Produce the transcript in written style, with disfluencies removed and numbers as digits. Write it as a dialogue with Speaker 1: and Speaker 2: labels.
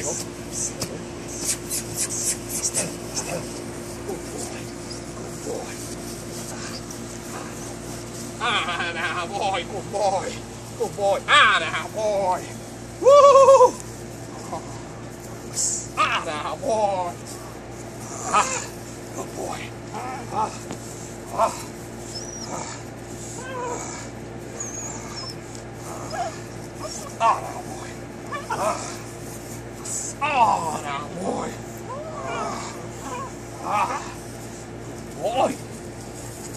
Speaker 1: you go. Still. Good boy. Ah, now, boy. Good boy. Good boy. Ah, now, boy. Woo! Ah, now, boy. Ah, good boy. Ah. Oh, now, boy. Oh, now, boy. Good boy.